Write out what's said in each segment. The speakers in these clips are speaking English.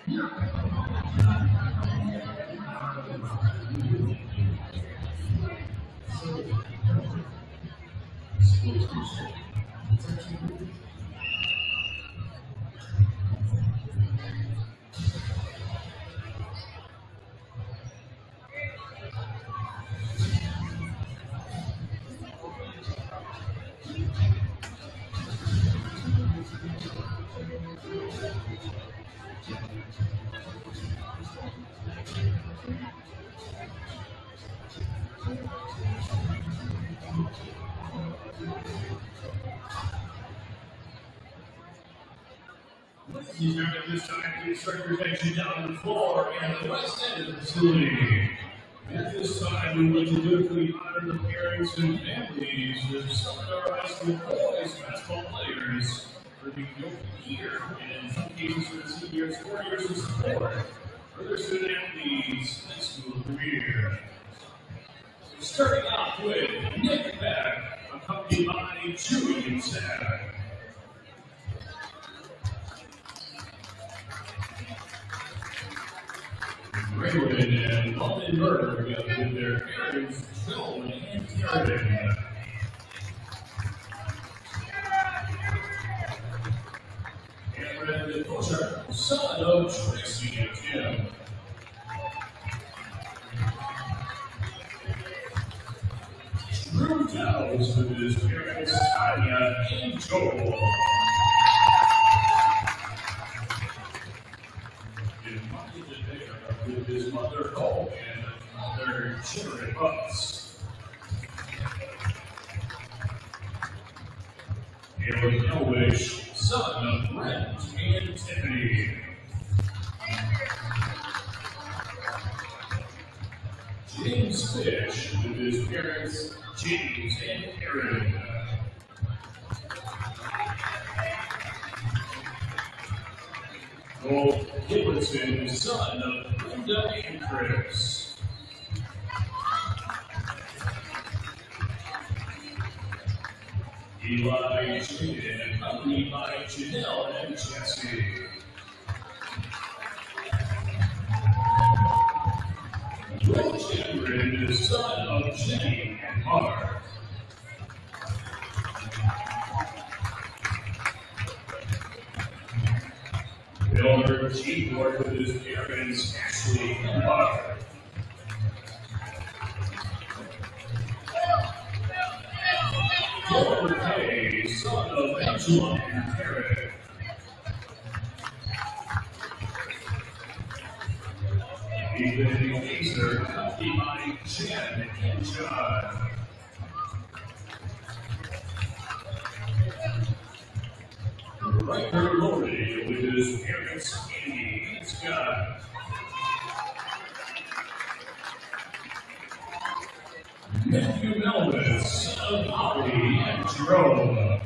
He's going to this time the instructors actually down on the floor and the west end of the facility. At this time, we would like to dutifully honor the parents and families of some of our high school boys basketball players for the open year, and in some cases for the seniors, 4 years of support for their student athletes' high school career. So starting off with Nick Beck, accompanied by Julian Sack. Raymond and Waldenberg with their parents, Joan and Karen. Cameron Butcher, son of Tracy and Tim. Drew Dowds with his parents, Tanya and Joel. With his mother, Cole, and father, Jared Butts. Caleb Elwish, son of Brent and Tiffany. James Fish, with his parents, James and Aaron. Cole Gibberson, son of Brenda and Chris. Eli Jaden, accompanied by Janelle and Jesse. Will Cameron, son of Jenny and Mark. Miller G-Board with his parents, Ashley and Mark. Gilbert Kay, son of Angela and Karen. Ethan Gazer, accompanied by Jen and John. Riker Lordy with his parents, Andy and Scott. Matthew Melvis, son of Holly and Jerome.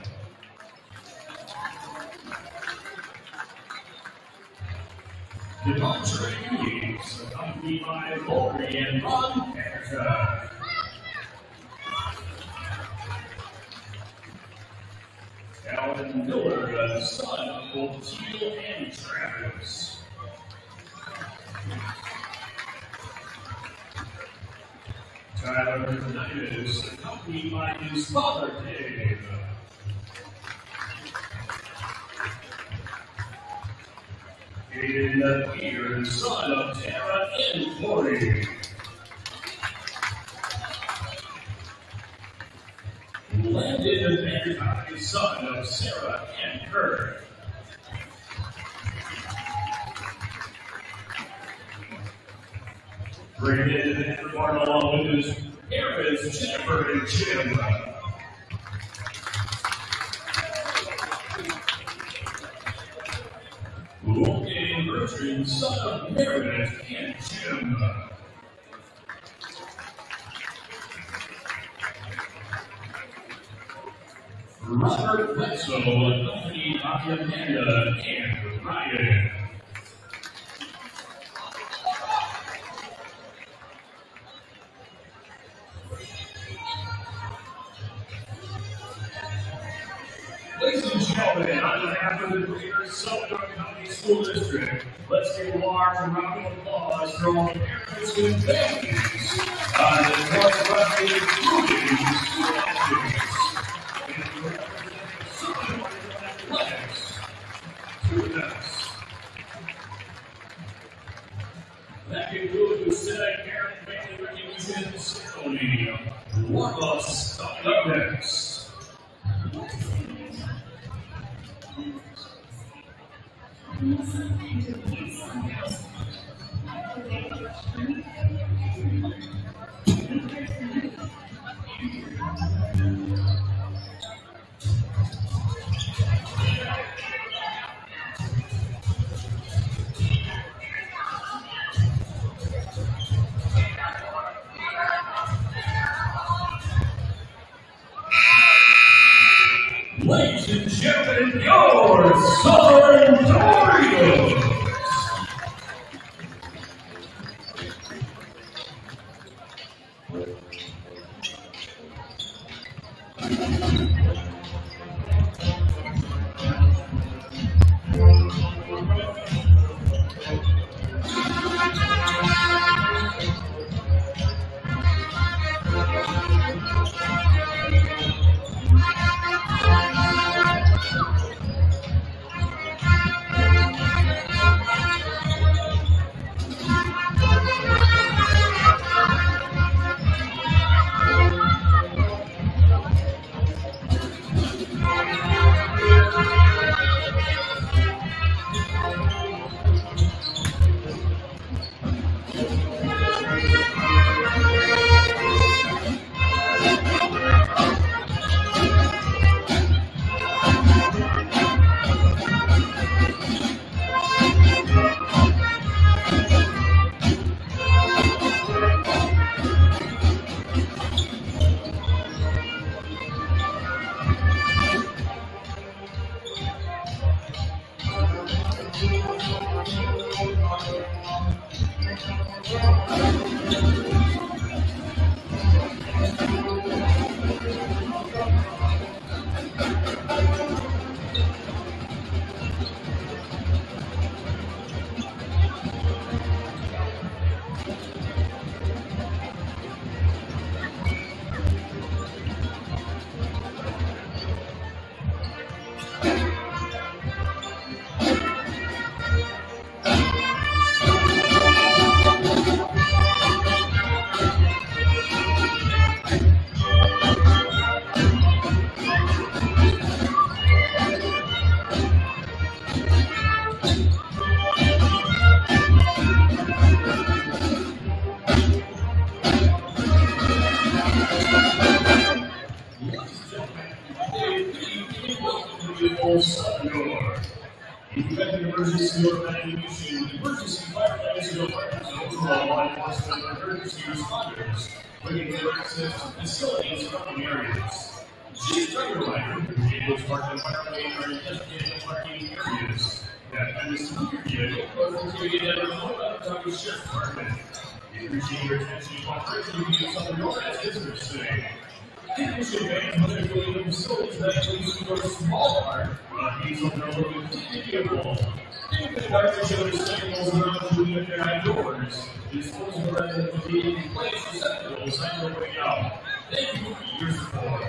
Devontre Hughes, accompanied by Lori and Ron Erica. Alan Miller, son of both Teal and Travis. Tyler Hernandez, accompanied by his father, Dave. Aiden Peter, son of Tara and Corey. Landon Manti, son of Sarah and Kurt. Brandon and Martin along with his parents, Jennifer and Jim. Logan Bertrand, son of Meredith and Jim. Robert Bledsoe, accompanied by Amanda and Ryan. Ladies and gentlemen, on behalf of the Greater Southern County School District. Let's give a large round of applause for all the parents and families on the Northwestern including school activities. And for representing Southern Athletics, students. That concludes the Civic Parent Family Recognition Ceremony. Warm-ups coming up next. Ladies and gentlemen, your Southern Doritos! Emergency firefighters and overall law enforcement and emergency responders, bringing their access to facilities from the areas. Chief Driver vehicles parked environmentally are in designated parking areas. That kind of secure vehicle was located at the County Sheriff's Department. Appreciate your attention to operation units on the North Business today. Technician vans must be going to facilities that includes your small part, diesel railroad and vehicle. Garbage and recyclables around you in their outdoors. Disposal rather than being in place receptacles on their way out. Thank you for your support.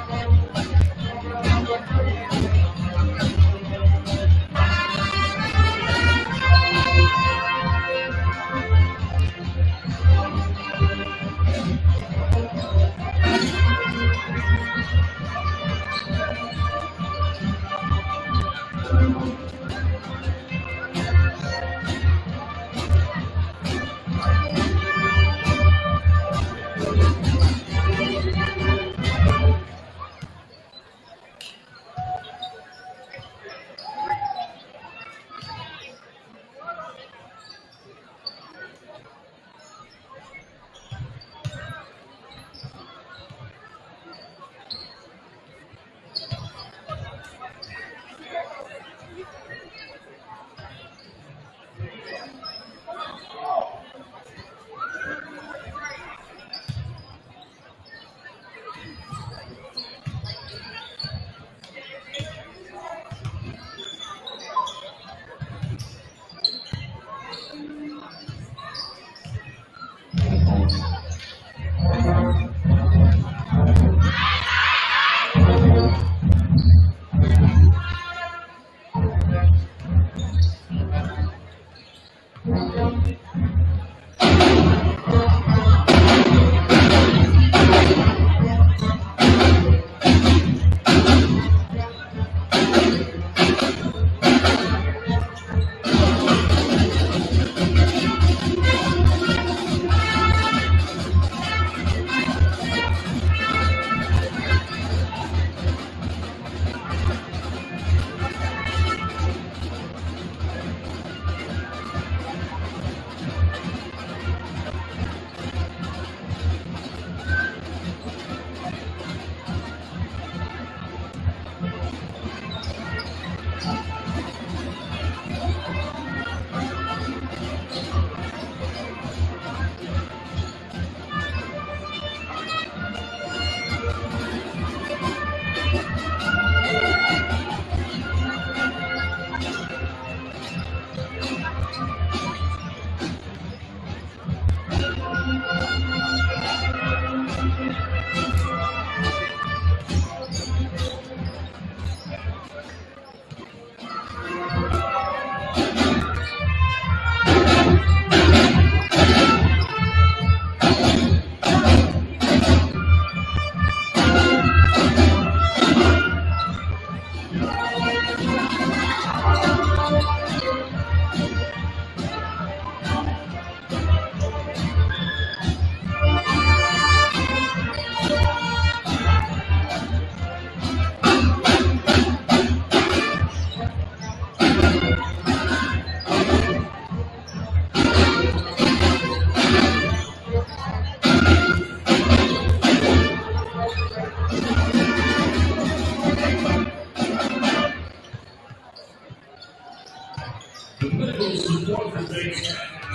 The medical support for today's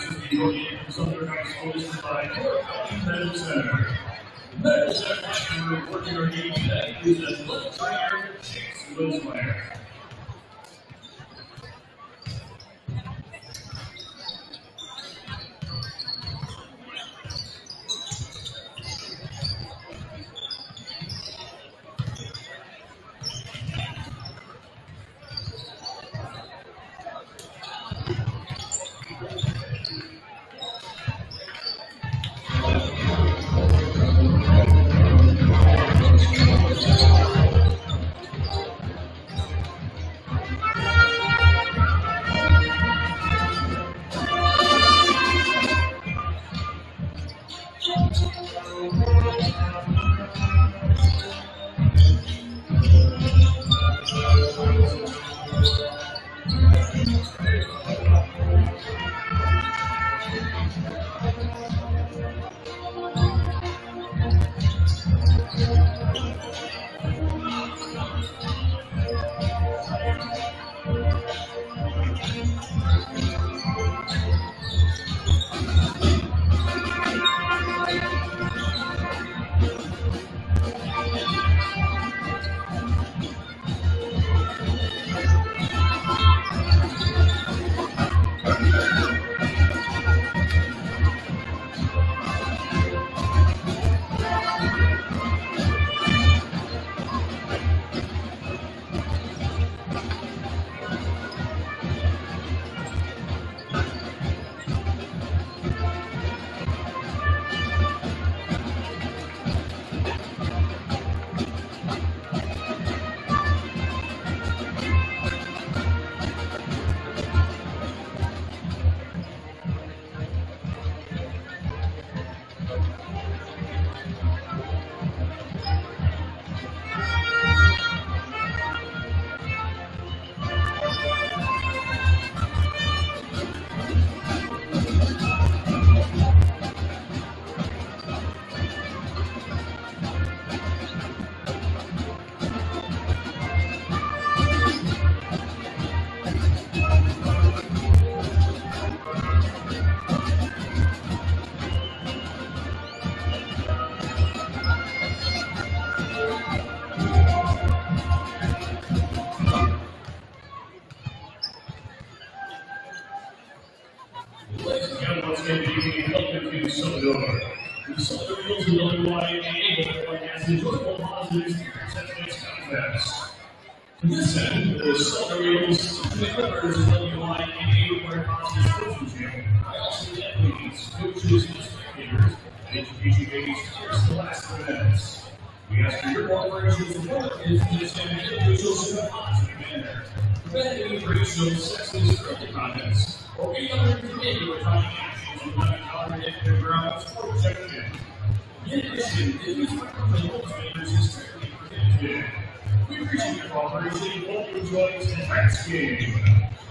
is under hosted by York County Medical Center. The medical center reporting our game today is a local trainer, Chase Rosemeyer. contest. To this end, the celebrities, members of WI and AWR Constance Coaching I also the athletes, coaches, and spectators, and education babies first the last events. We ask for your cooperation to support this and individuals in a positive manner. Prevent any racial, sexist, or other comments, or any other intimidating or taunting actions will not be tolerated in the grounds or objection. In addition, the use of criminal offenders is strictly prohibited. We appreciate your cooperation and hope you enjoy tonight's game.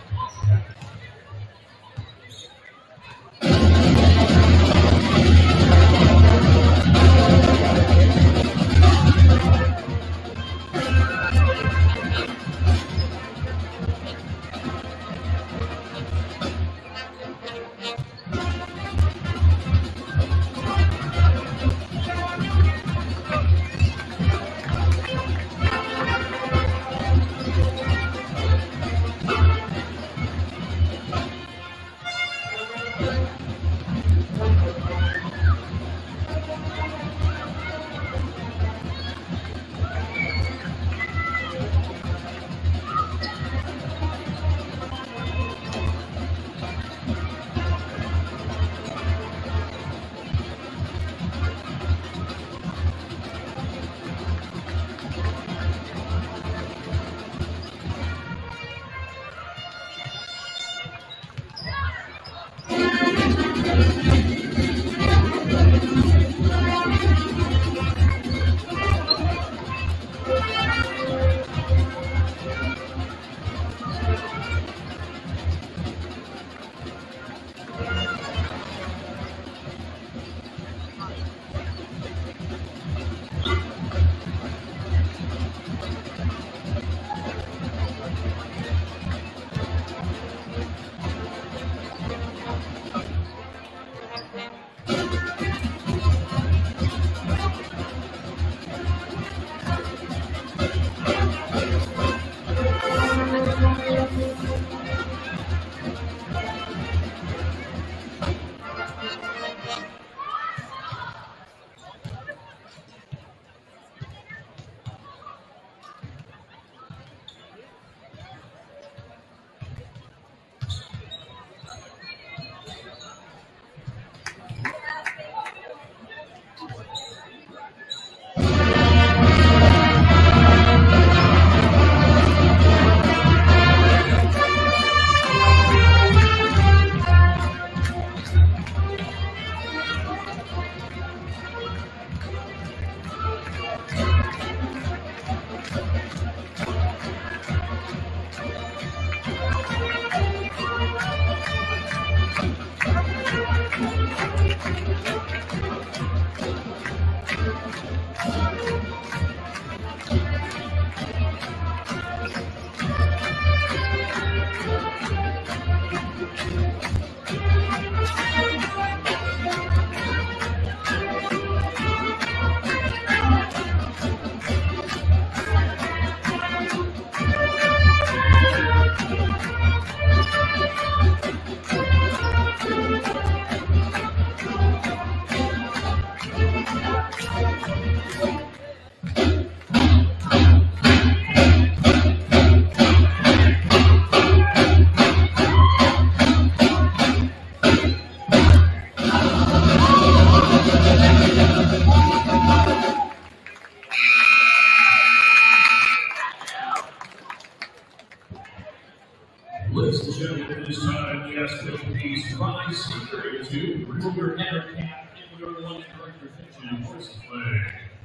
Ladies and gentlemen, at this time, we ask that you please rise security to remove your head cap and your one correct protection horse flag.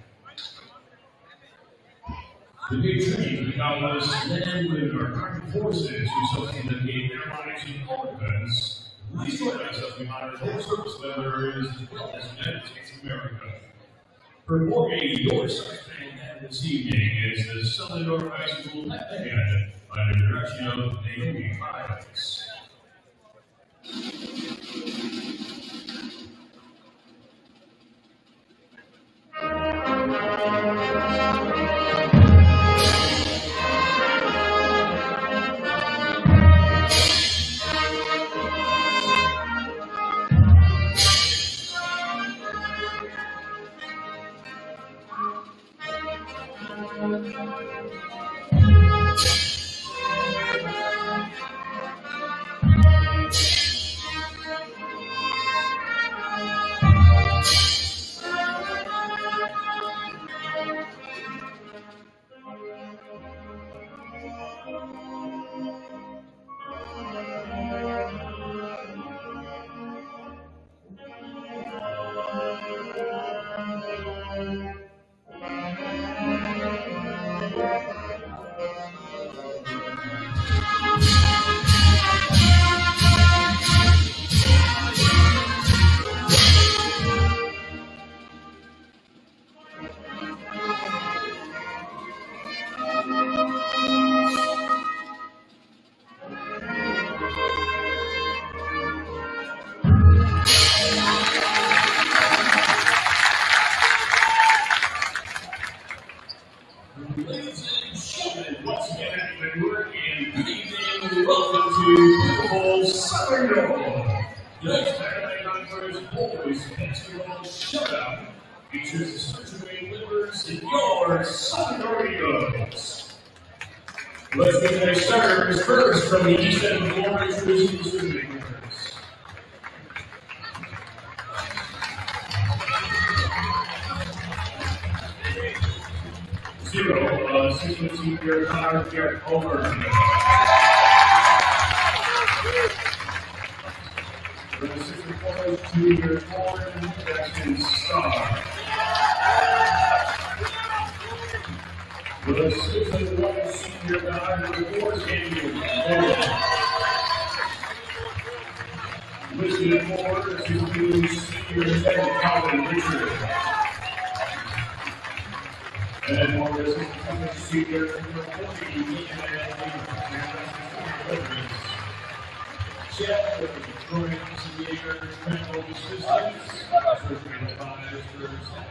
The big training for the Dallas men with our armed forces resulting in the airlines and all events. Please join us as we honor those service members as well as the United States of America. Performing your second band this evening is the Southern North High School Left Band under the direction of Naomi Miles. Features the Sturgeon livers and your Southern Let's get today's starters first from the East End of the Orange Division. Zero, 6-2-year Connor Garrett Over. For the 6-4, 2-year Warren Jackson Star. For the 6-1 senior guy, number 4, Daniel. Listed at 4, 6-2 senior Ted Calvin Richard. And for the 6-2 senior number 40, Jeff with the Detroit Aviator Medical Assistance. Surgery 5 for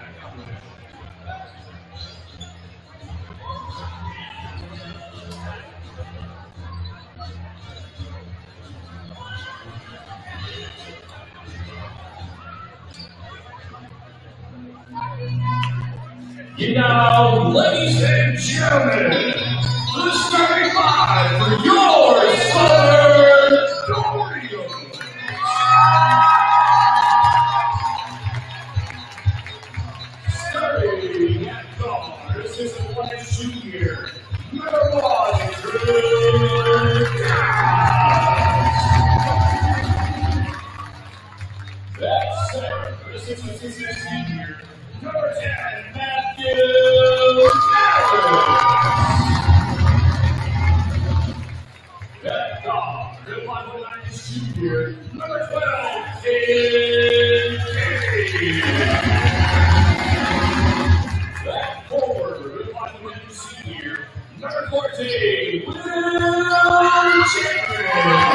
now, ladies and gentlemen, the starting five for your Southern Doritos. Starting at guard, this is the 1-2 year, number 1, Drew. That's center, this is the 16 year, number 10, Matthew. That dog, good one, here, number 12, King. That forward, good one, here, number 14, Will Champion.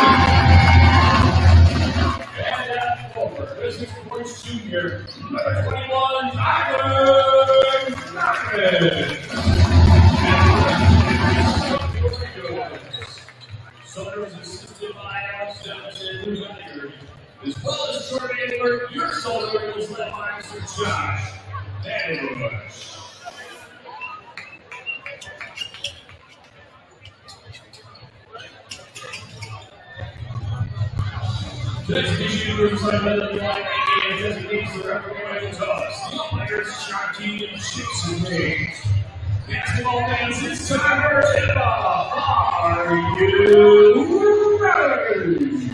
And that forward, this is Force Junior, number 21, Tyler Norman. Southern is assisted by Alex Johnson, as well as Jordan Edward. Your Southern was led by Mr. Josh Daniels. Today's issue groups are led by and designates the referee toss. The umpires, Sharky and Chips and Rage. Basketball fans, it's time for tip-off. Are you ready?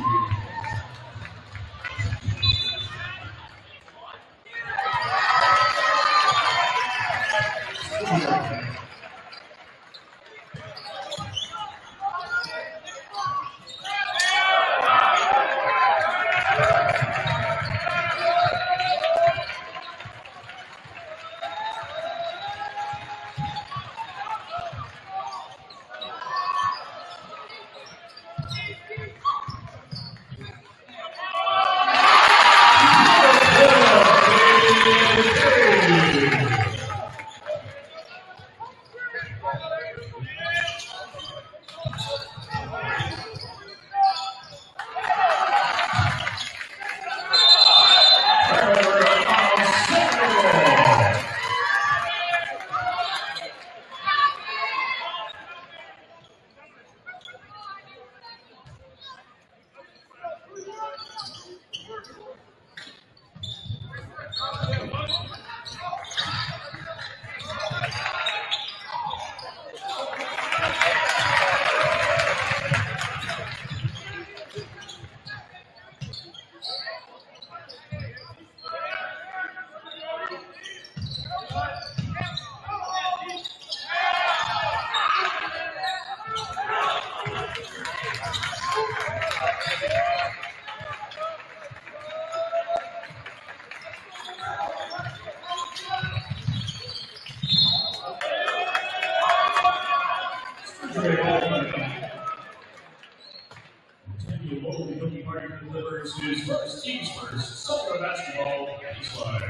survey ball money. Continue local cookie party delivers his first team's first summer basketball candy slide.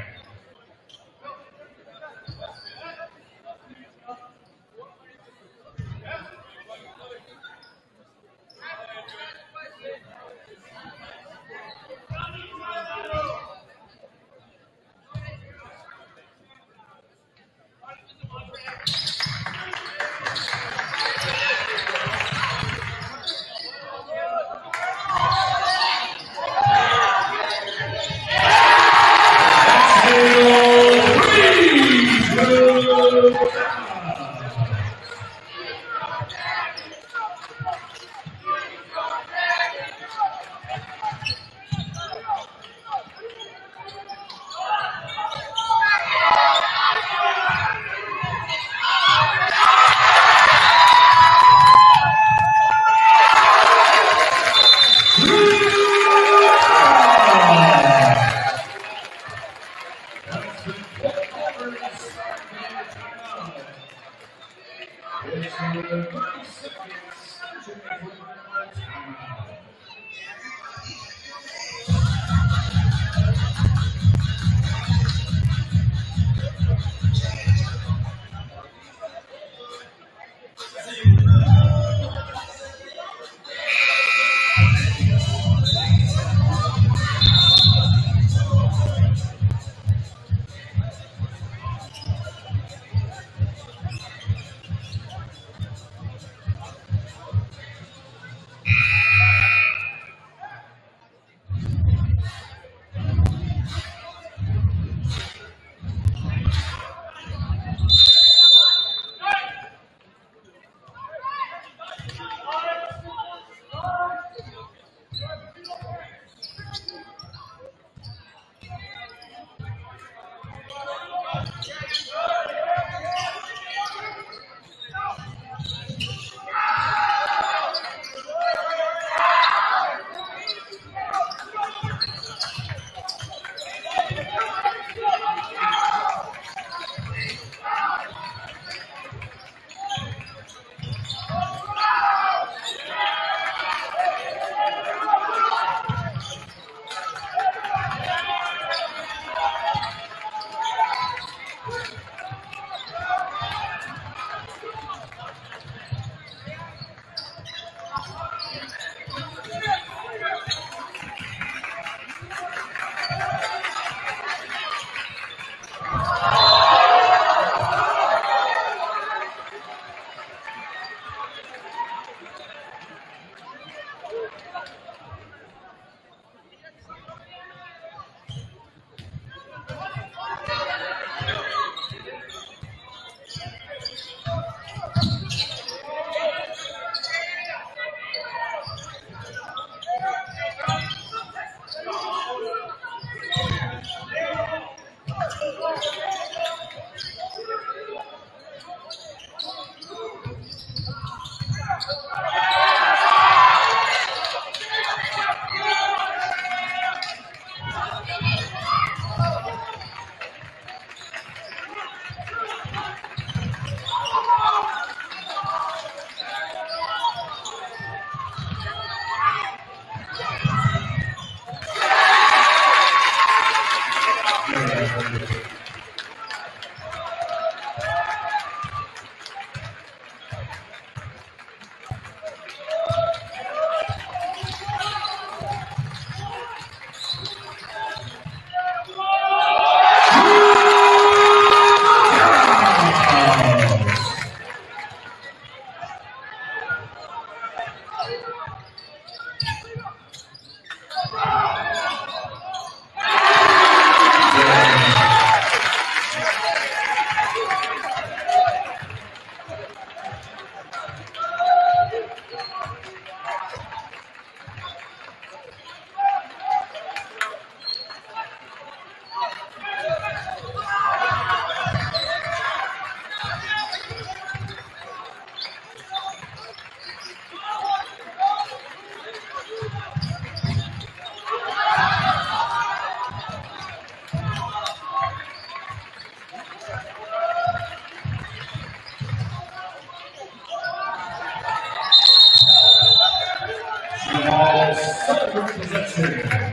Celebrate possession.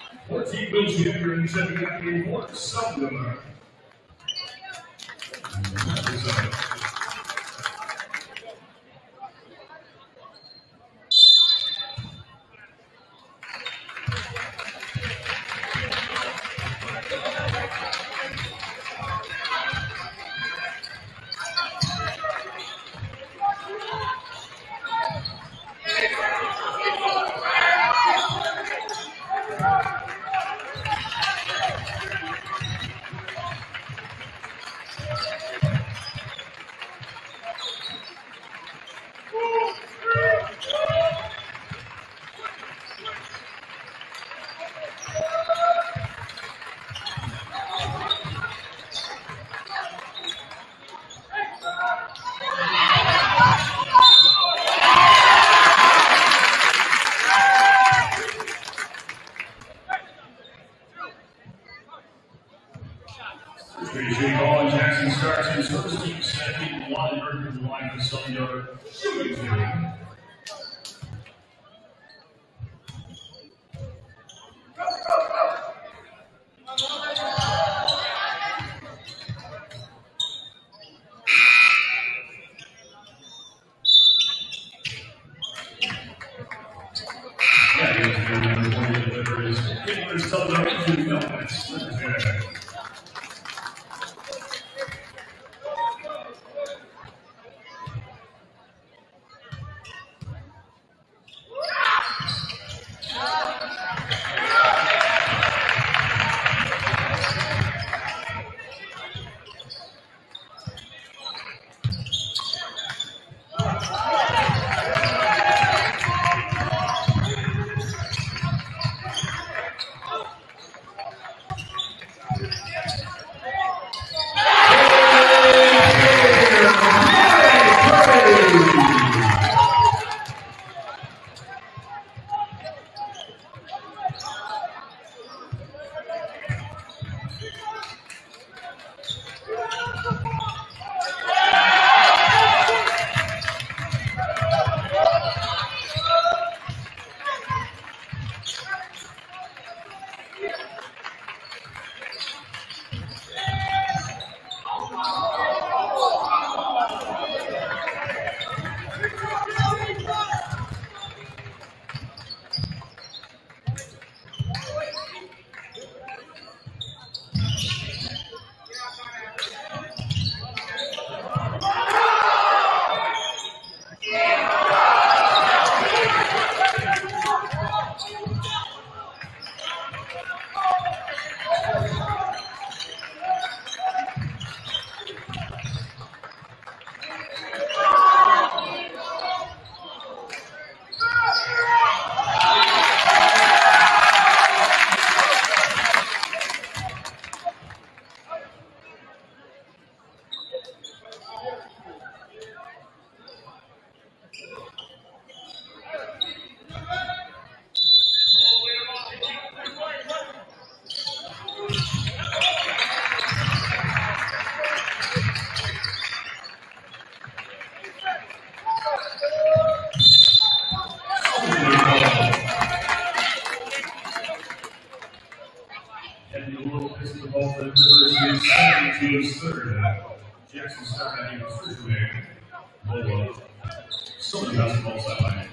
Junior and 7 Captain Fort Sumner. Appreciate all Jackson Sturgeon's first team second one Mercury line for some yard shooting team. Yeah, he was a good number one to deliver his fingers to the right to the Jackson Sturgeon first wing. Lola. Southern basketball sideline.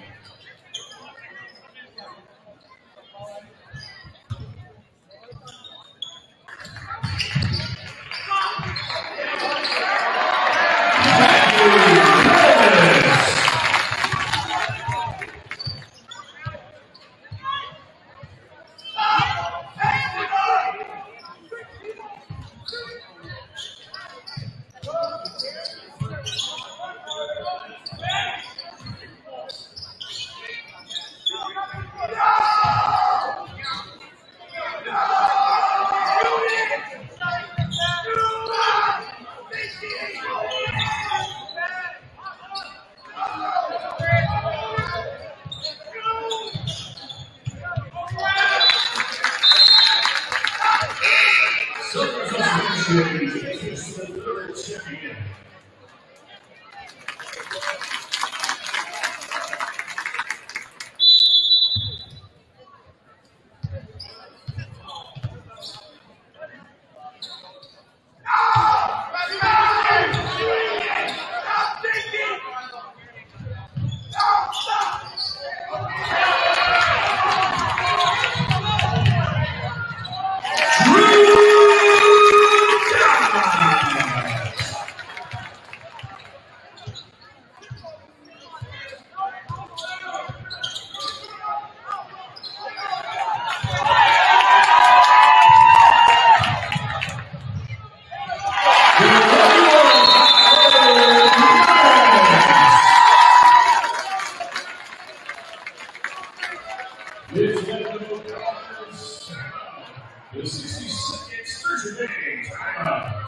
The 60-second Sturgeon timeout.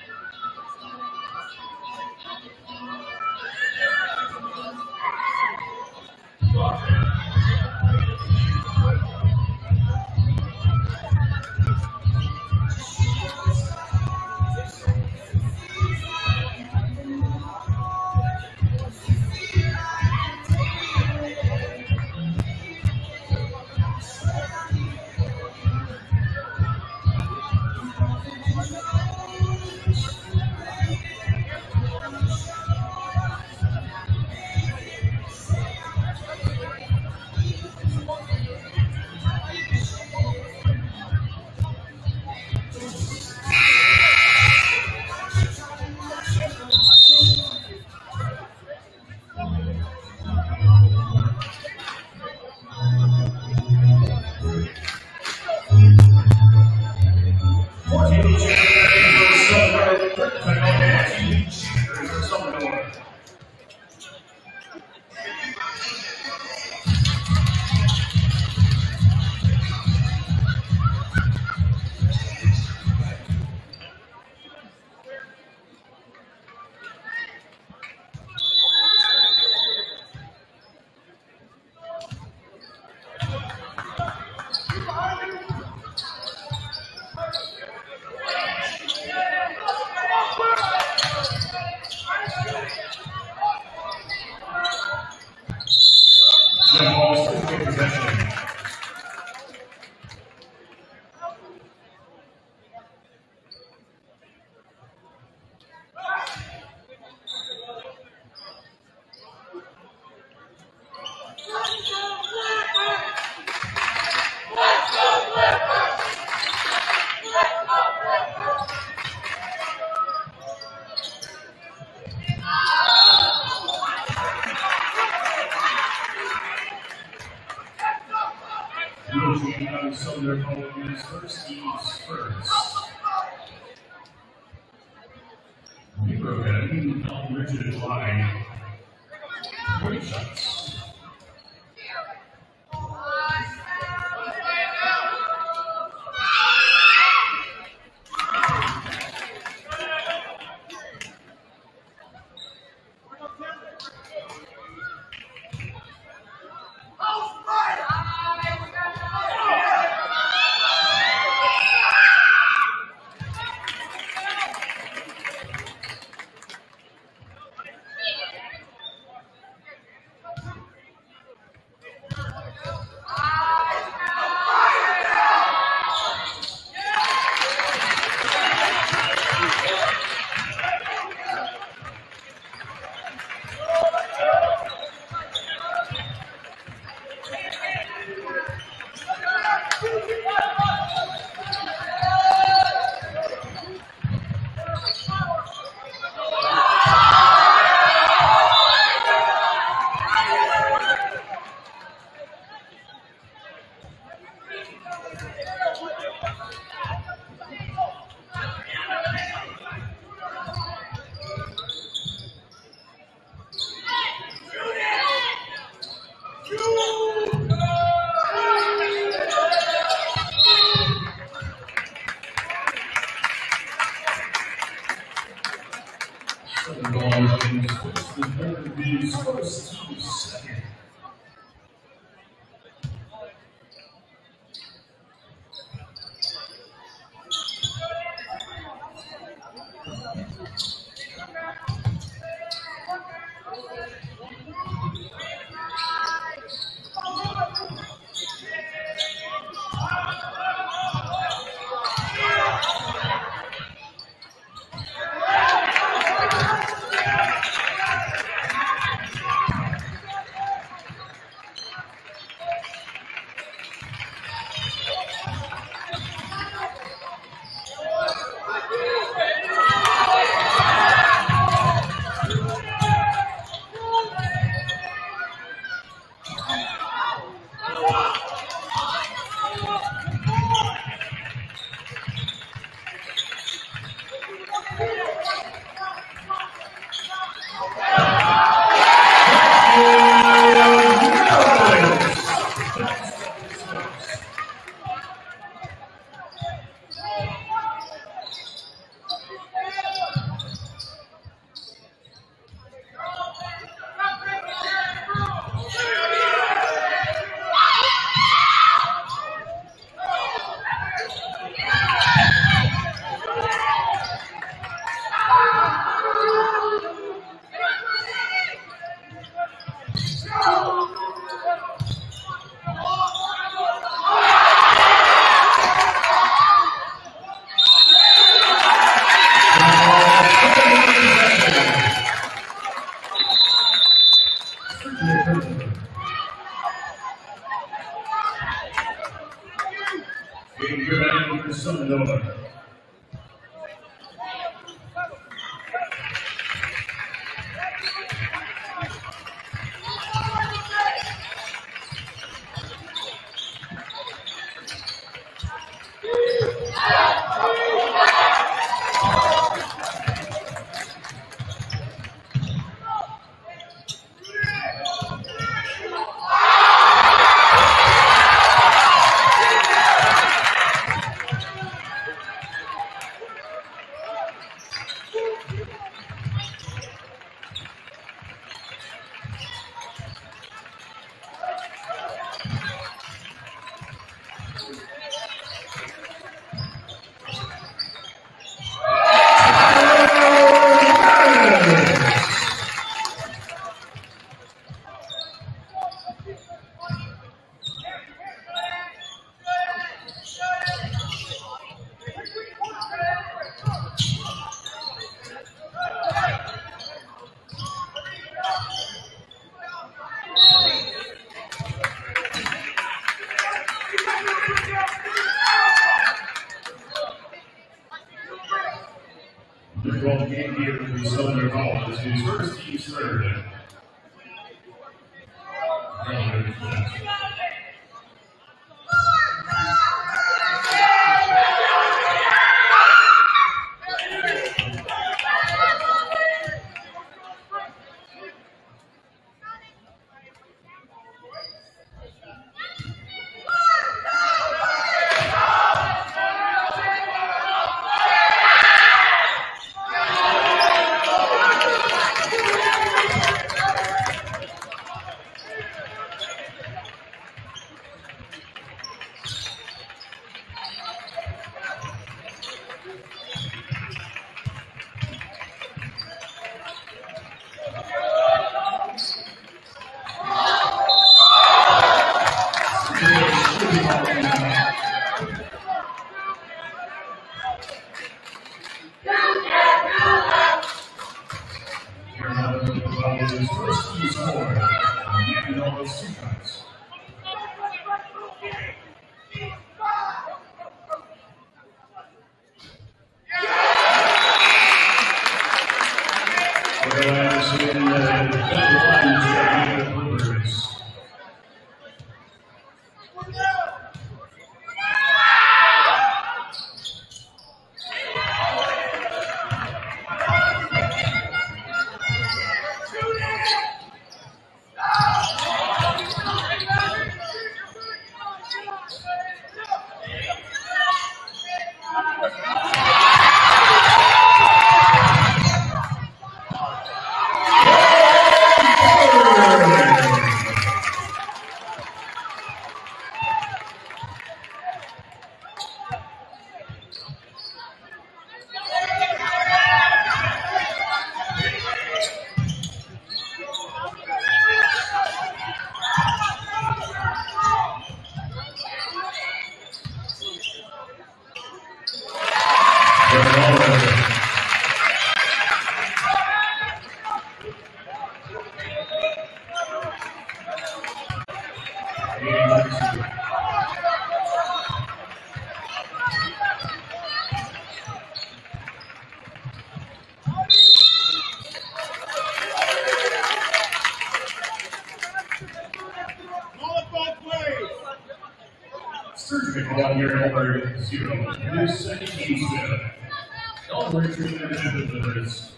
Southern College's first East first. Negro Academy, Richard line. 20 shots. The goal game here for the Southern College is Varsity Sturgeon. Sturgeon ball here over 0. This second game set. All Richard and delivers.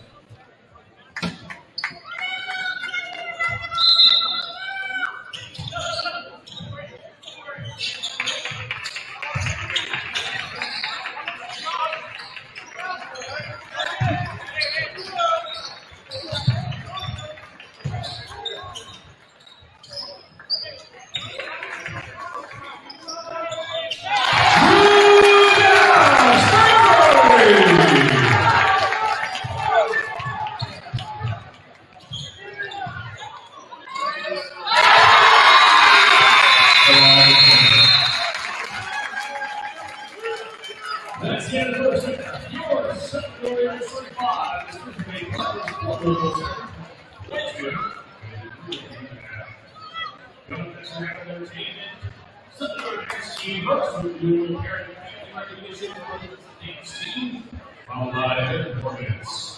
That's the end of the first. Your second warrior 45. Let's go. Followed by performance.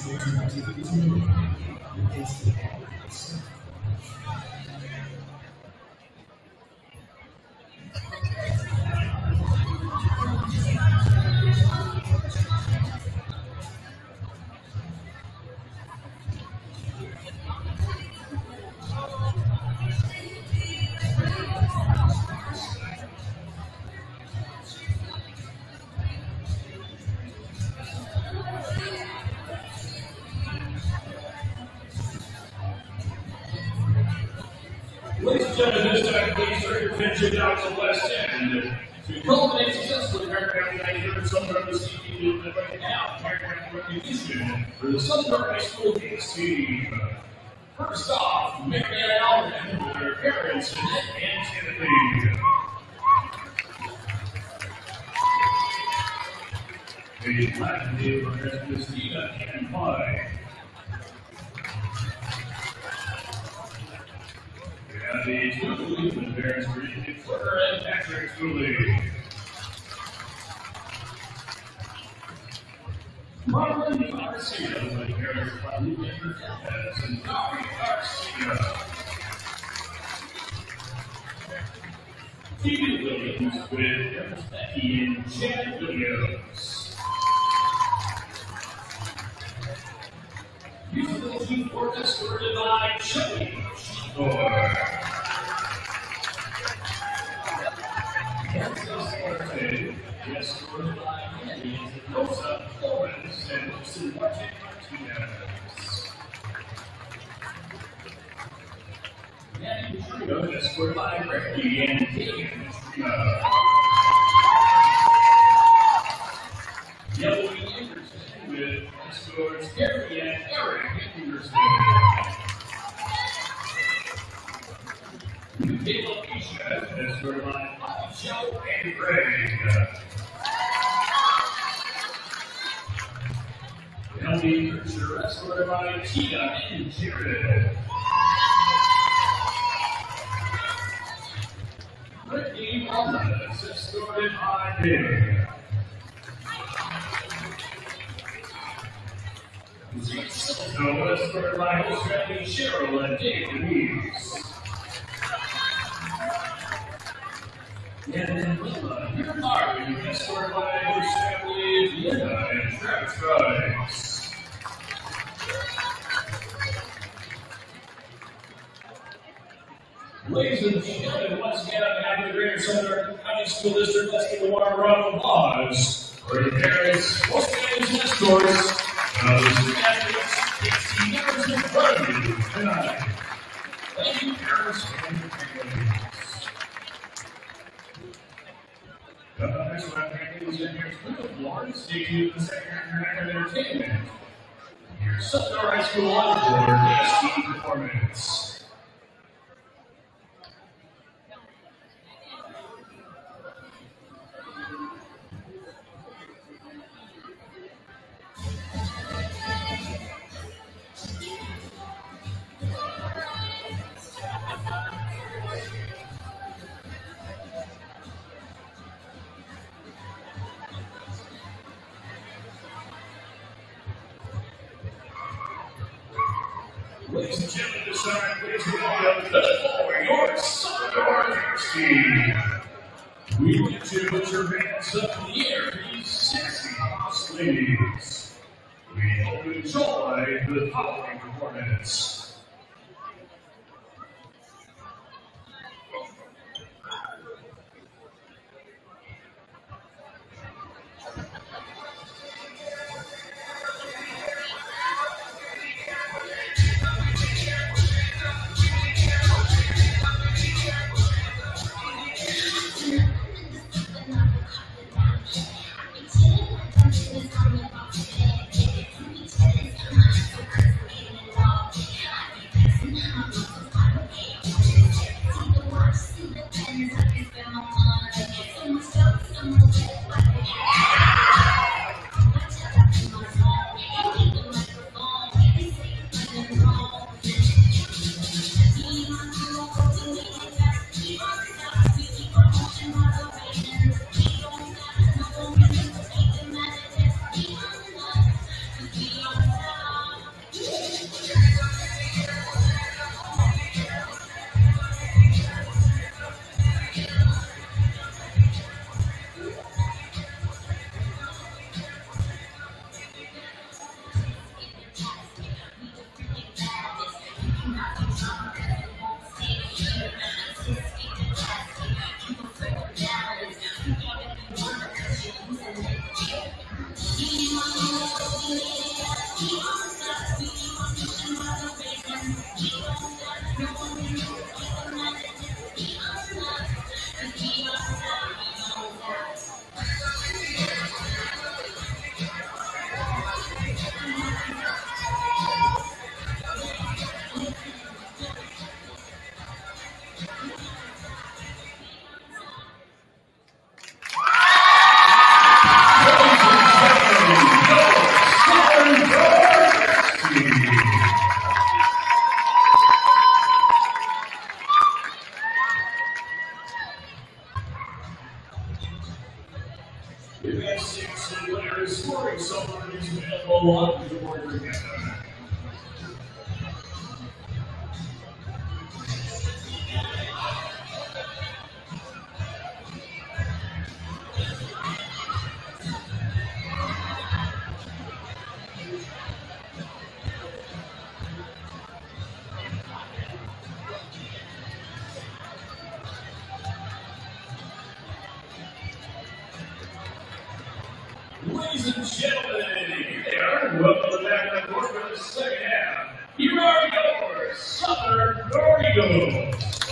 Ladies and gentlemen, this time please turn your attention down to the west end. To culminate successfully aircraft that here at Southern this evening right now, aircraft recognition for the Southern High School Games team. First off, Marianne Allen with her parents, Annette and Timothy. The Latin name of Christina and Pie. And the two policemen parents were Flicker and Patrick Dooley. Marlon Garcia with parents Luke Lopez and Gary Garcia. Stephen Williams with parents Becky and Chad Williams. Musical team orchestrated by Chubby Shore. Yes, by Andy Rosa Flores and Wilson Martin Martinez. Andy Trio, escorted by Ricky and David Trio. Yellow Anderson with escorts Gary and Eric Anderson. Caleb Keisha, escorted by Bobby Joe and Greg. Andy Kircher, escorted by Tina and Jared. Brittany Wallace, escorted by Dave. Zeke Silko, escorted by host family Cheryl and Dave Denise. And then Willa Marvin, escorted by host family Linda and Travis Rice. Ladies and gentlemen, once again, on behalf of the Greater Southern County School District, let's give a warm round of applause for the parents, host families, and escorts, and the student athletes, 16 members in front of you tonight. Thank you, parents, and your families. Next one, ladies and gentlemen, Lawrence, stay tuned for the second half of entertainment. Your Southern High School Encore DST performance. Ladies and gentlemen, this time, please welcome your Southern Varsity. We want you to put your hands up in the air for these sexy boss ladies. We hope you enjoy the following performance. Ladies and gentlemen, here, welcome back on board for the second half. Here are your Southern Door Eagles.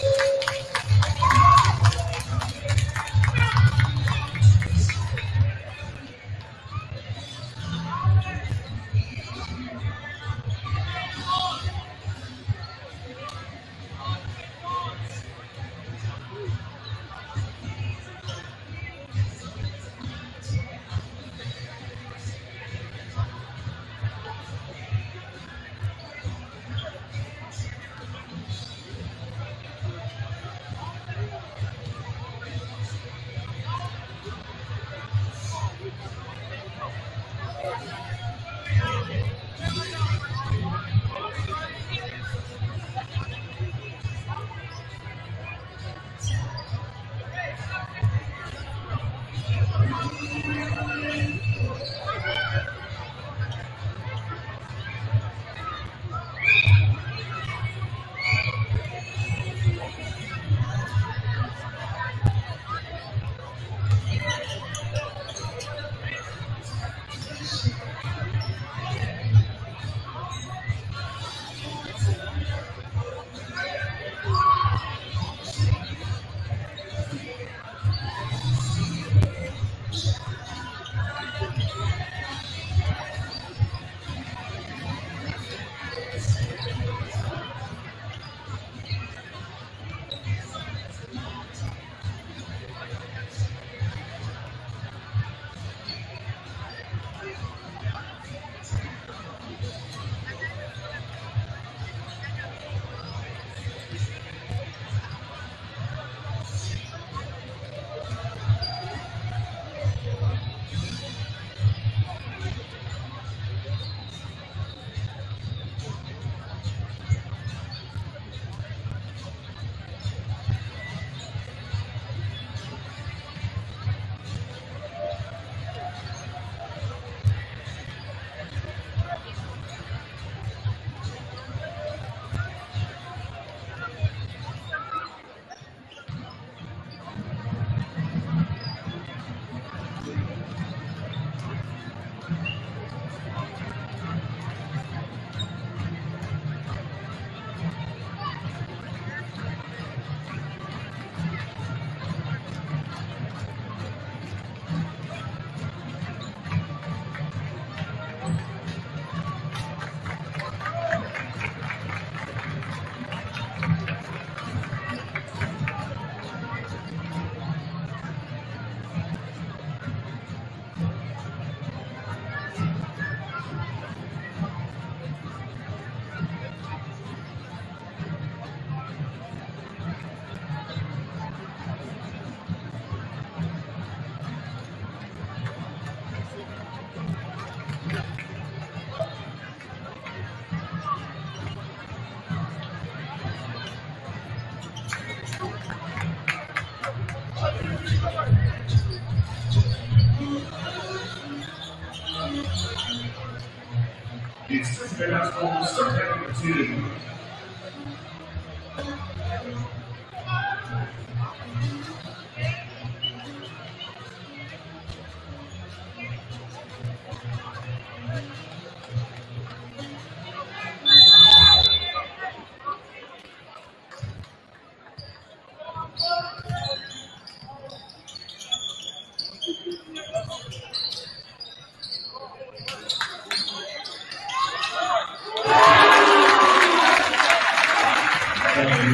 They're not supposed to start having a two.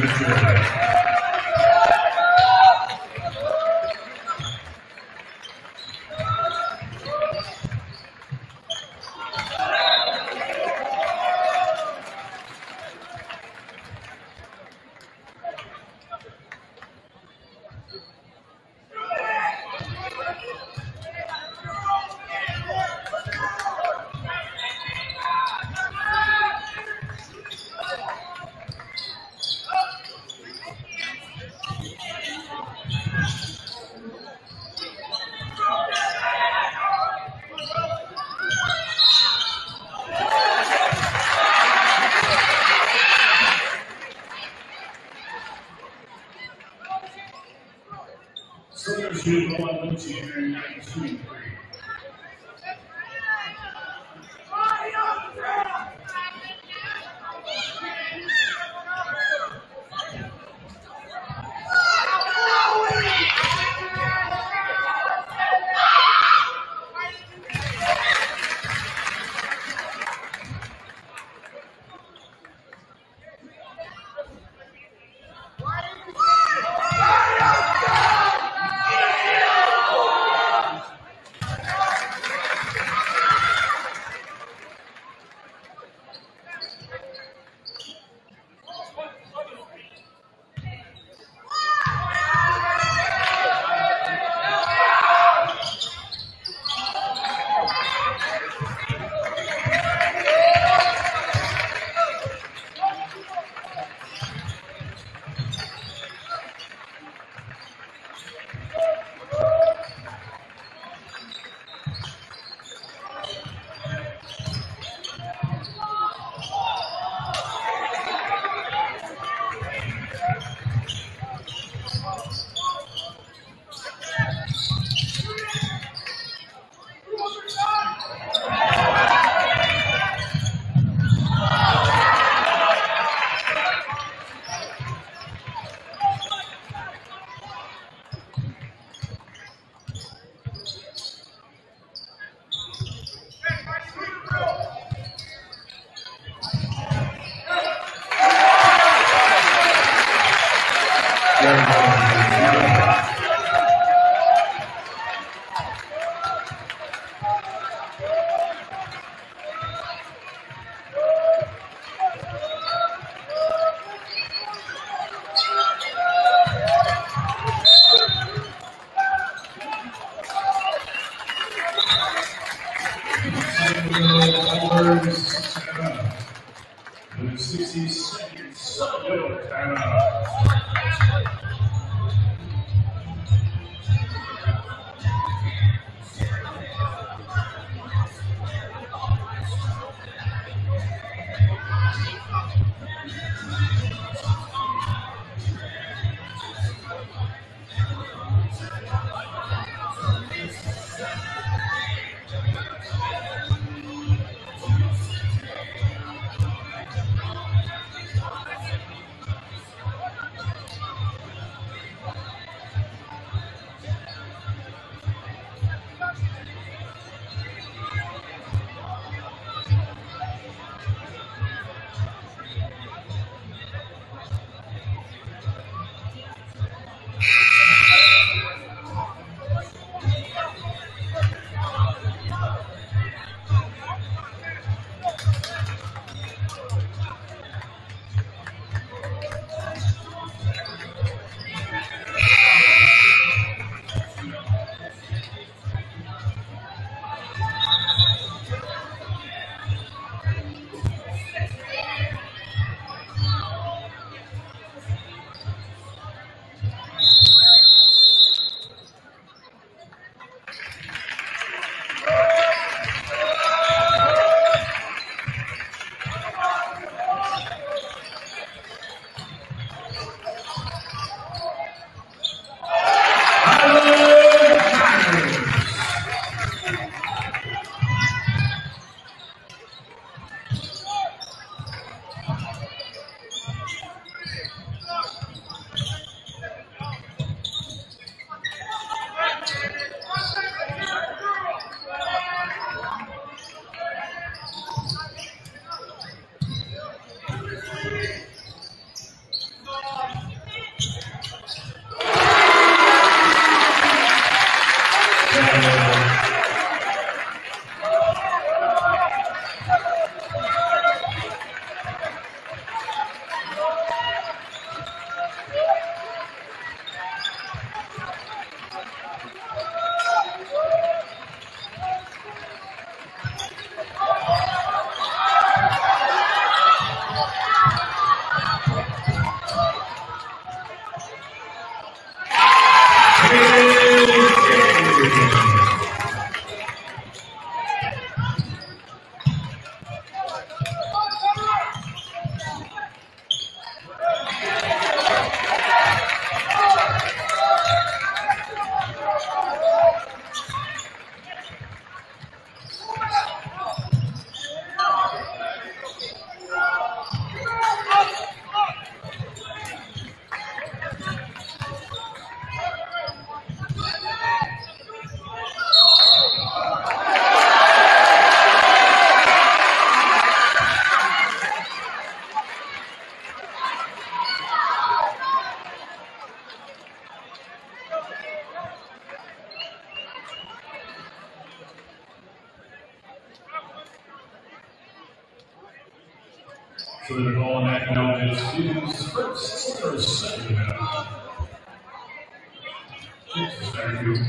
Sturgeon on the team 19-3. With 60 seconds, Sturgeon timeout. So the ball on that count is first or second now. Thank you.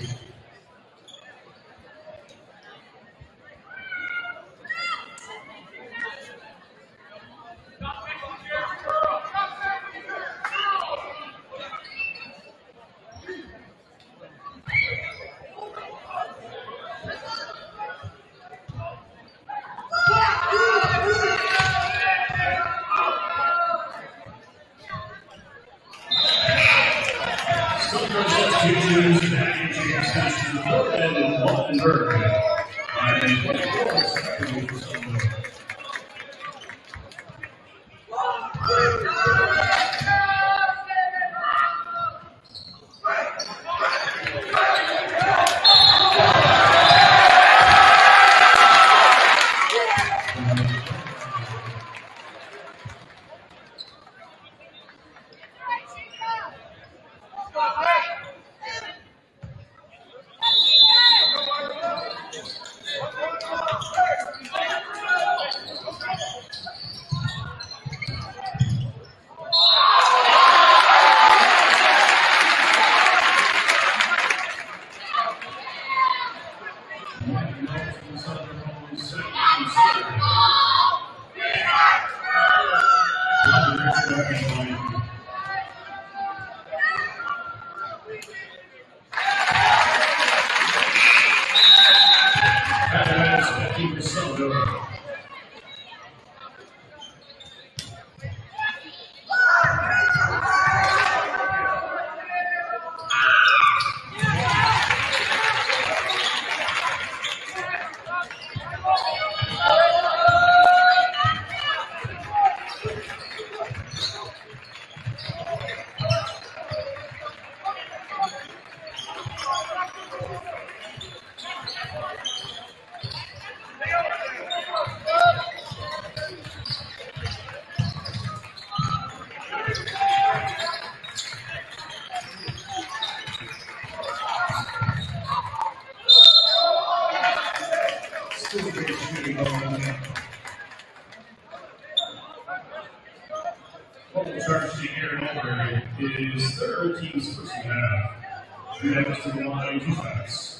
Is third team's first half. Next to the line defense.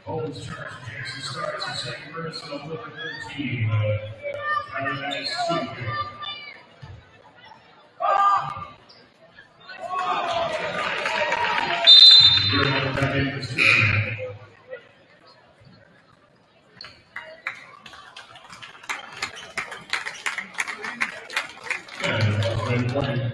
Holds charge. Jackson starts the second verse on number 13. Paradise 2. You're on back in the Sturgeon. And one.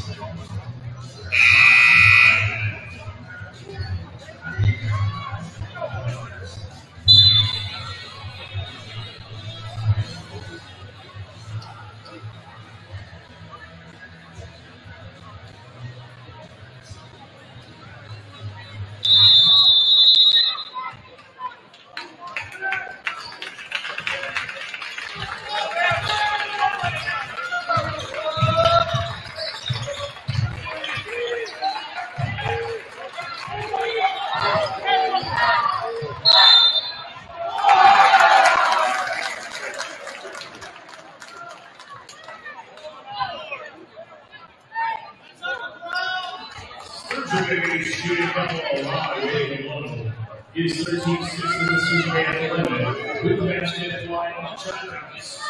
Sturgeon shooting double alive low. Is 13-6 in the Super at 11 with the basket flying on shutouts.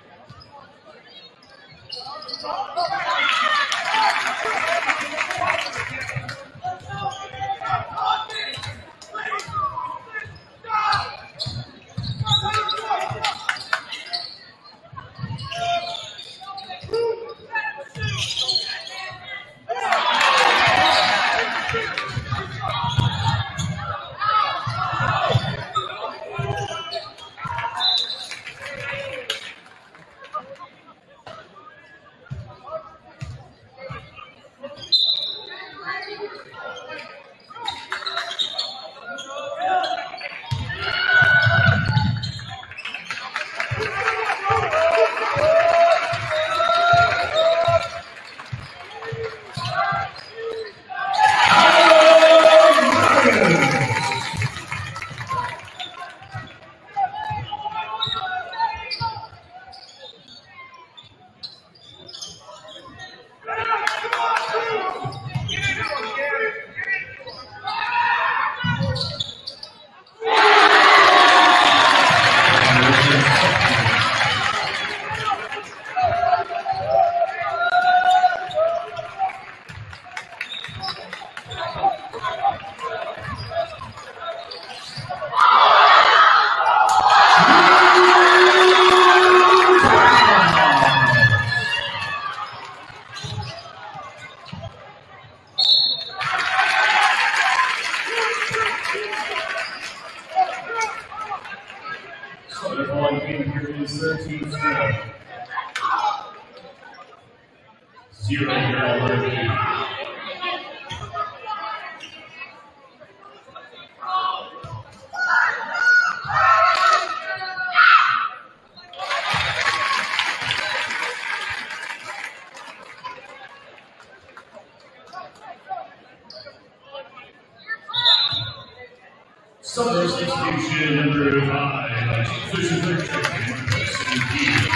Summer substitution number 5, switches their champion, Varsity.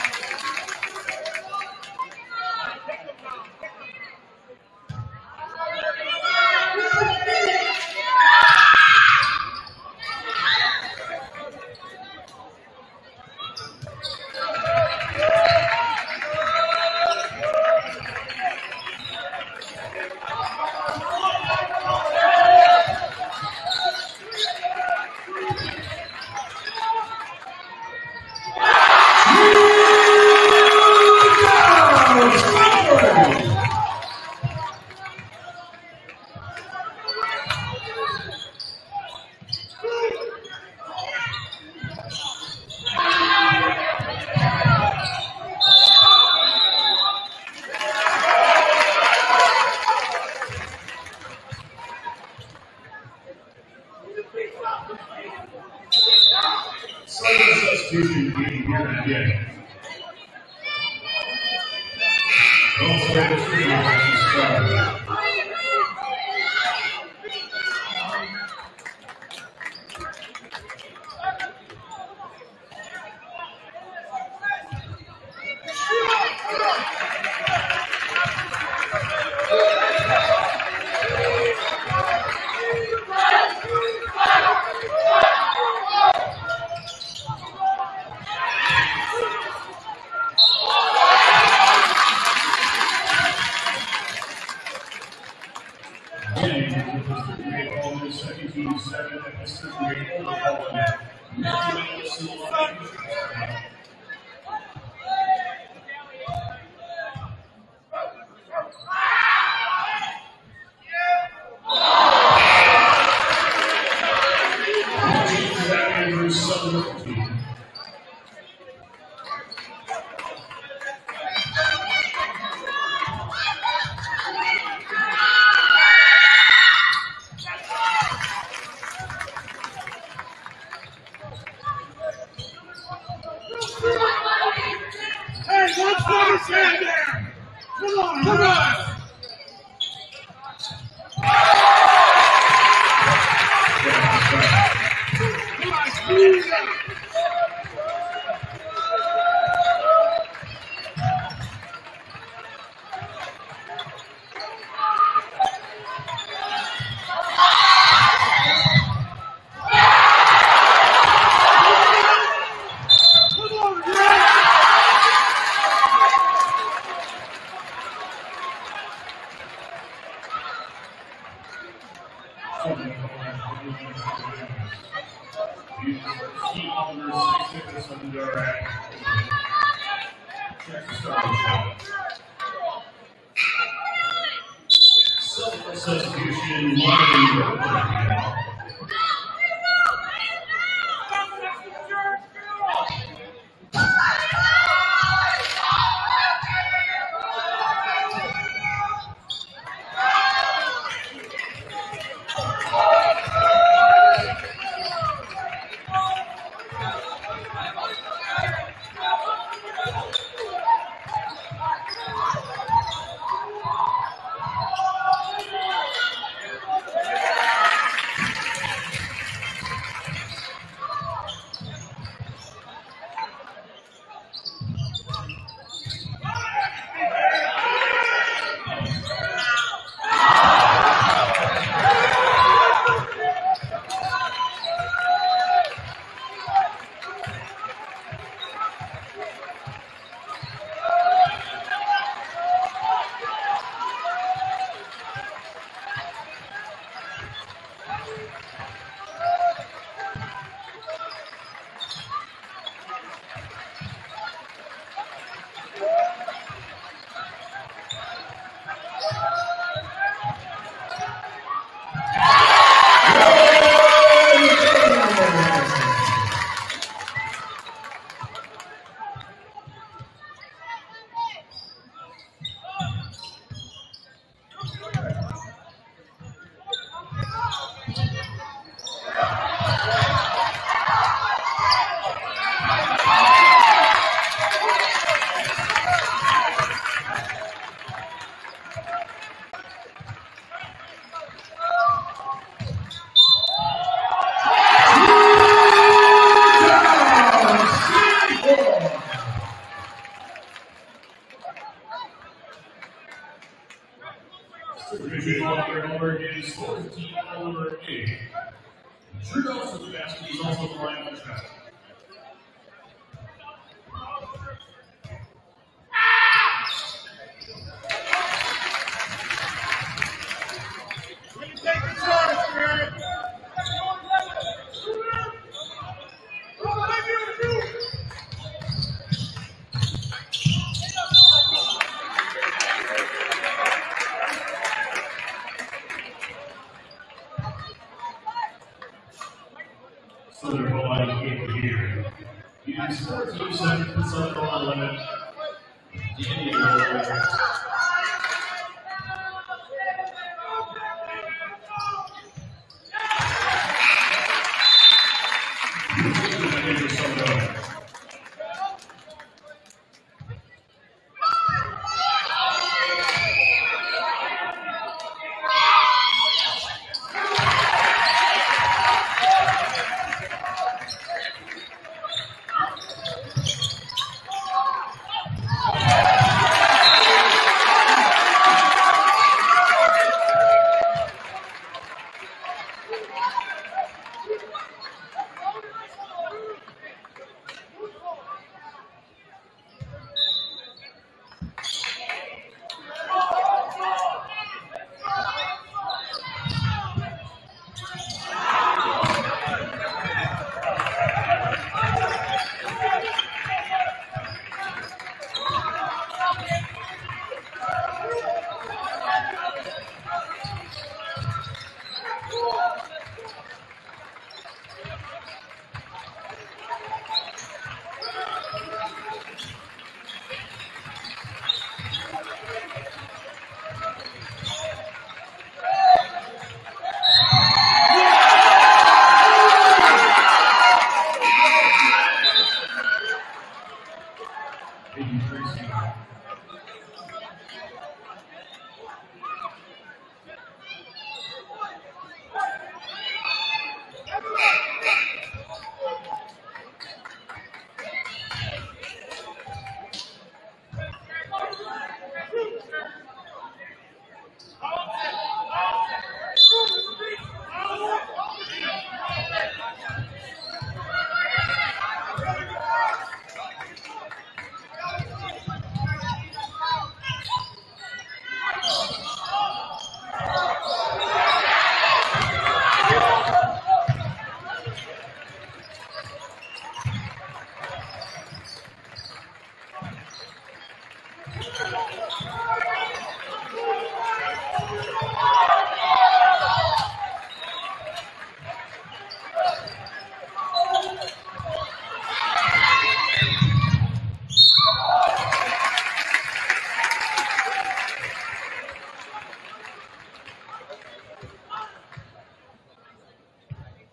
Substitution being here again. Also, the second team 7 at the Sturgeon stand there! Come on! Come on!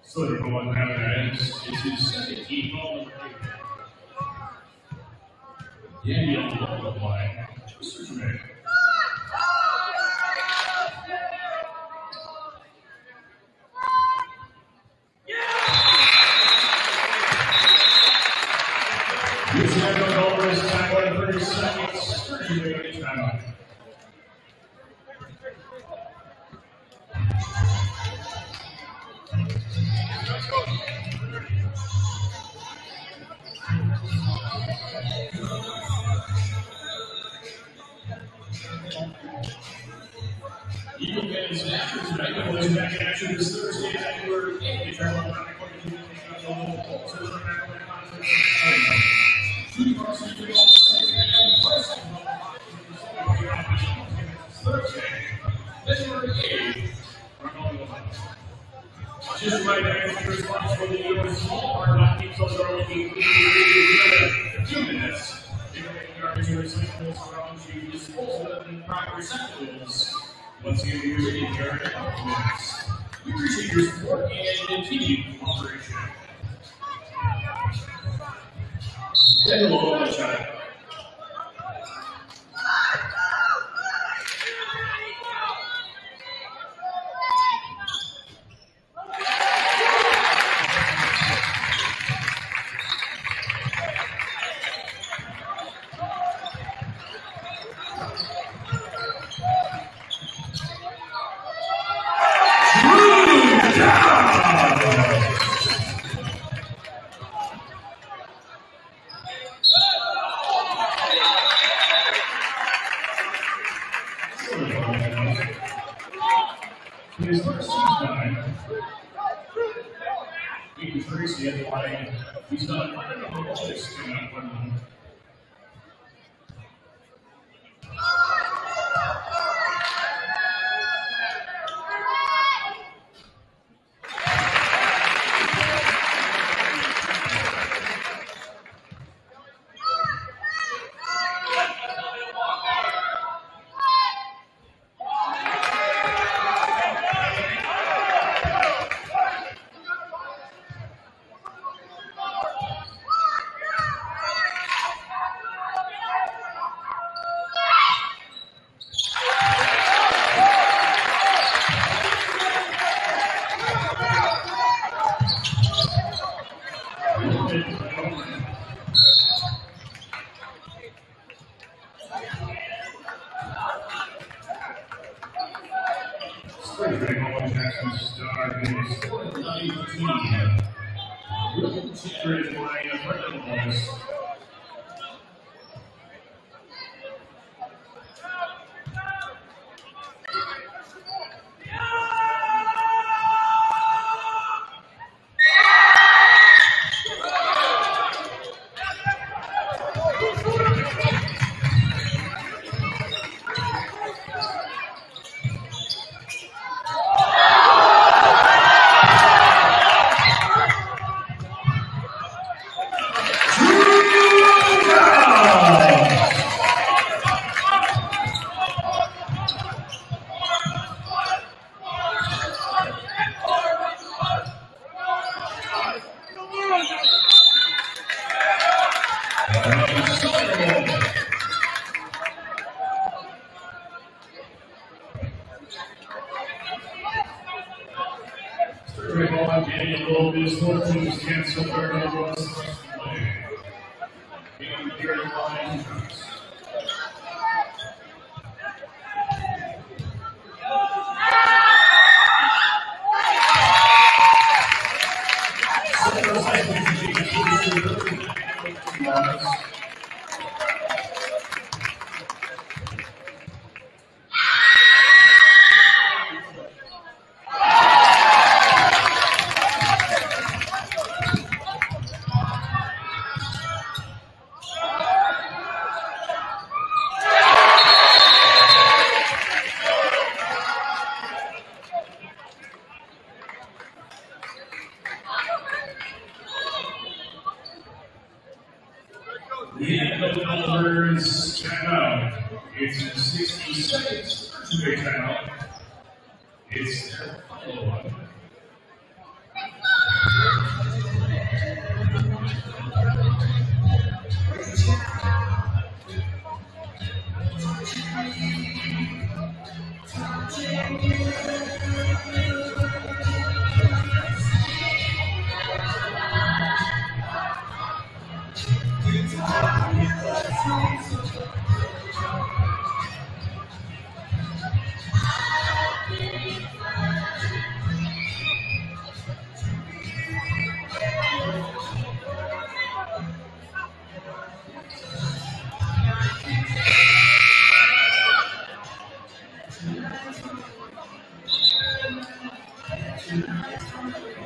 So everyone have that. It's his second team ball number 8. Daniel Loveline, Sturgeon. This is going over his time, 30 seconds. Sturgeon timeout. Eagle fans after tonight, boys back in action this Thursday, February 8th. It's our Thursday, February 8th. Just right there, if you're responsible to do a small part of keep those are looking for a few minutes. If you're making garbage or recyclables around you, dispose of them in proper receptacles. Once again, you're taking care of compliments. We appreciate your support and continued cooperation. Then the local one shot. His first time, he was Tracy at the line. He's done this coming up one. It's in 60 seconds to make time out. It's their final one.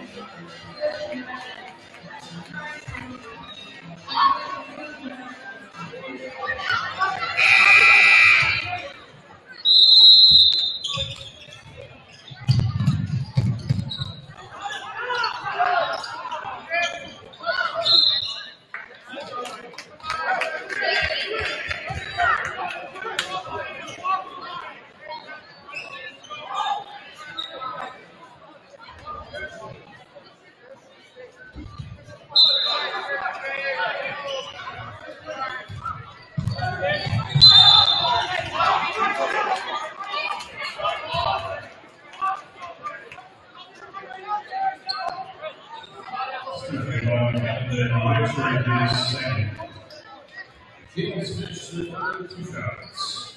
Kings finished the third with 2 shots.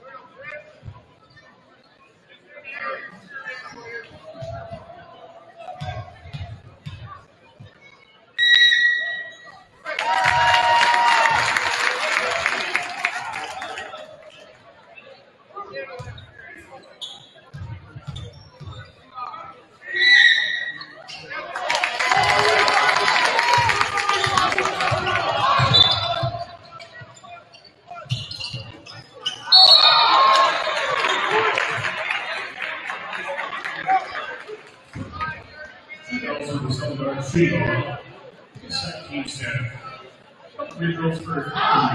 Field, 17-10. Free throws for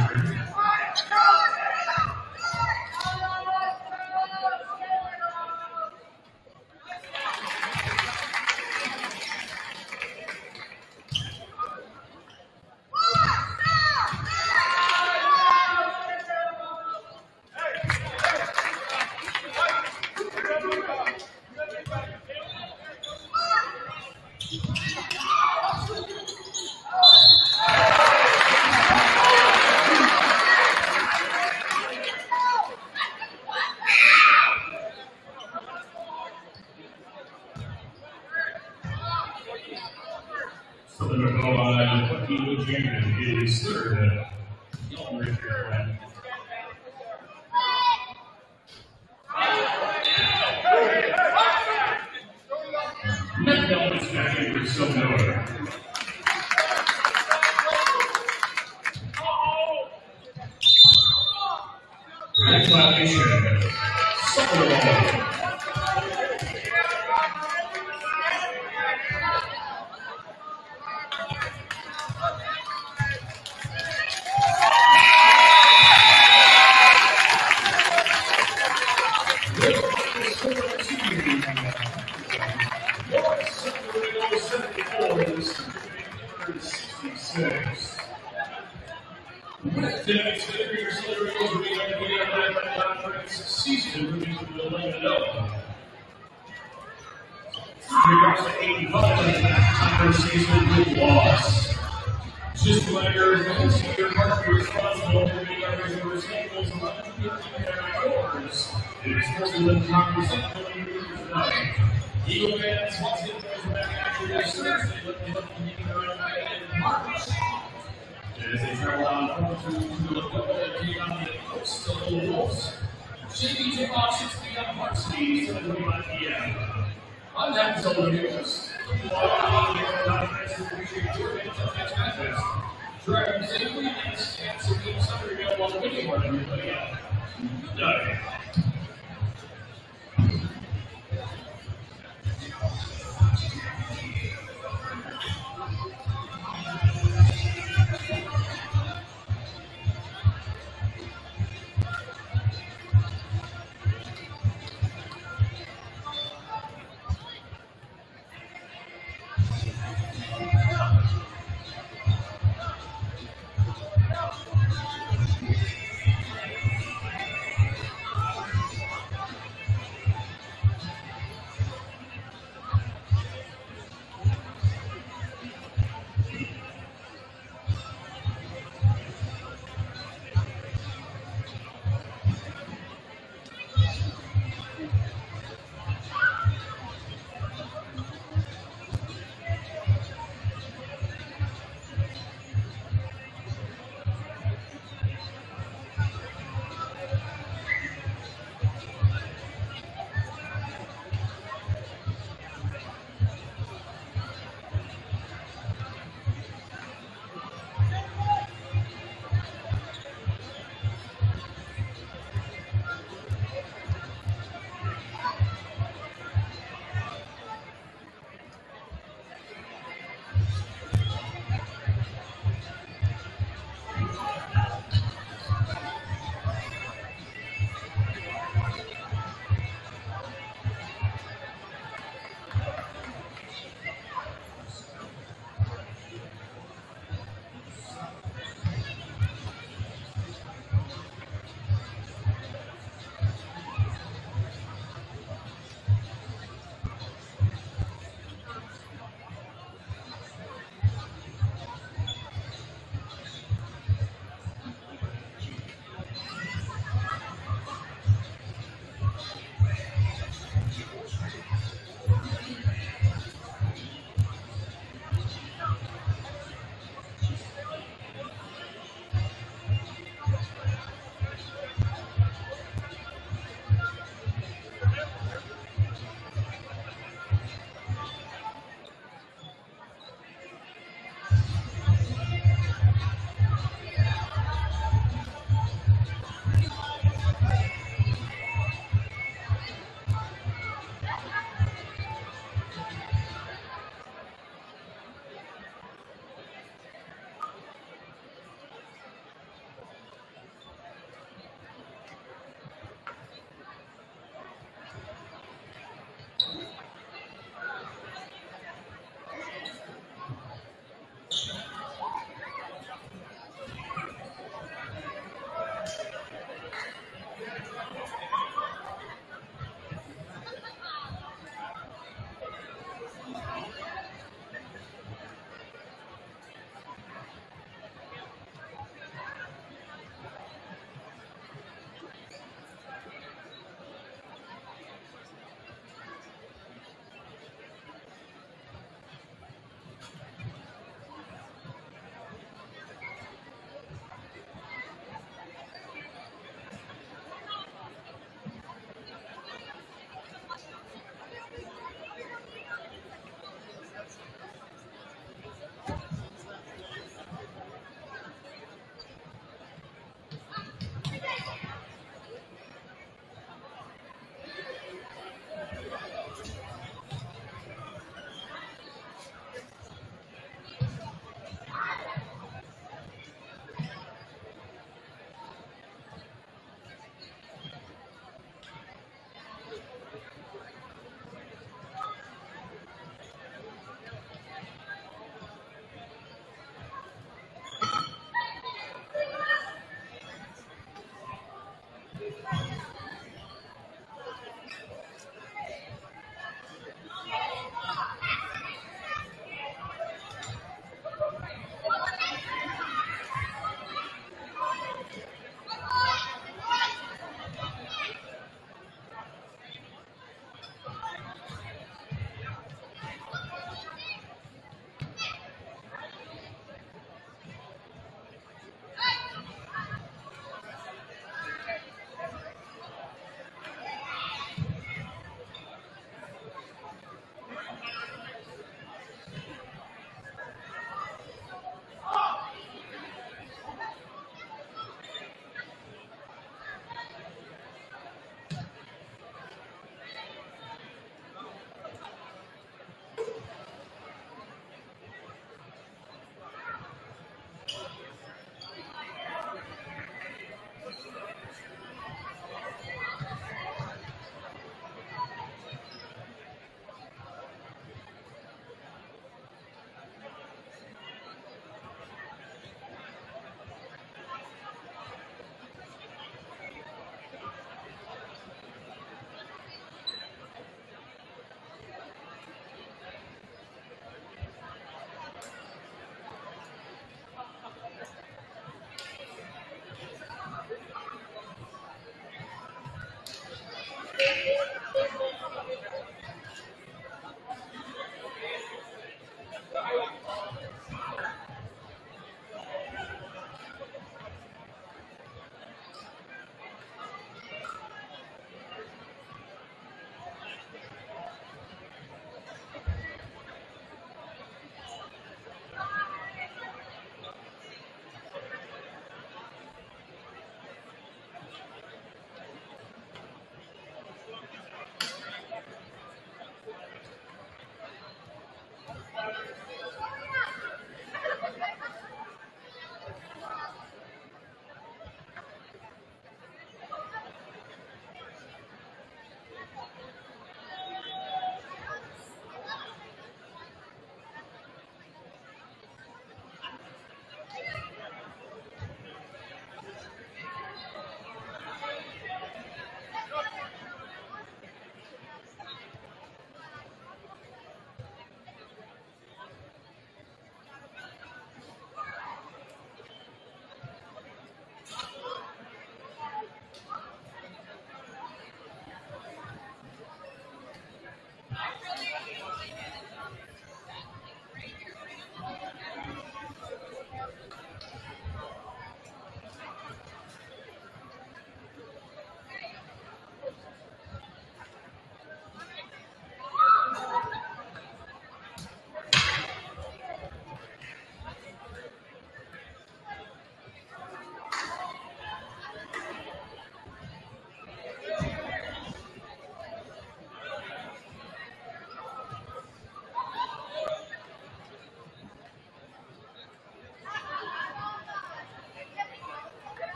Southern Dakota, Kilo Jenkins is third. Metcalf is back in for Silver. Reclamation. Silver. Regards to 85 first season with loss. Just players and senior partner responsible for being our regular samples of 150 hours. It is supposed to conversation tonight. Eagle fans once again goes back after this Thursday, looking in March. As they travel on to the football and take on the coast of the Wolves. Should be tip off 6 p.m. Varsity, 7:25 p.m. I'm happy to tell you this. Driving safely and submitting summary while winning one everybody else. Good night.